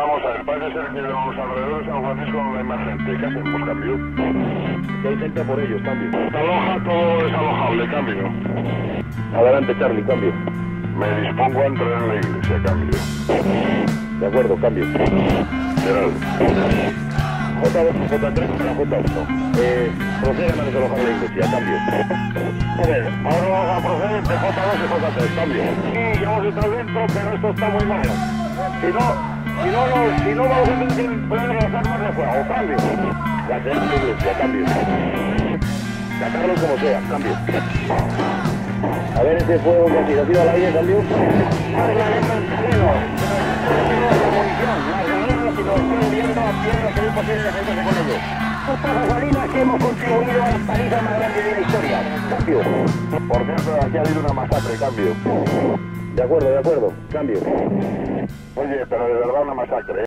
Vamos a ver, parece ser que en los alrededores de San Francisco no hay más gente. ¿Qué hacemos, cambio? Que hay gente por ellos, cambio. Aloja todo desalojable, cambio. Adelante, Charlie, cambio. Me dispongo a entrar en la iglesia, cambio. De acuerdo, cambio. Gerald. J2 y J3 para J1. Procedan a desalojar la iglesia, cambio. A ver, ahora vamos a proceder de J2 y J3, cambio. Sí, ya hemos entrado dentro, pero esto está muy mal. Si no vamos a tener que poner las armas de fuego, cambio. La iglesia, cambio. Sacarlos como sea, cambio. A ver ese fuego que ha sido al aire, cambio. Estas gasolinas que hemos contribuido a la paliza más grande de la historia. Cambio. Por cierto, aquí ha habido una masacre, cambio. De acuerdo, cambio. Oye, pero de verdad una masacre, ¿eh?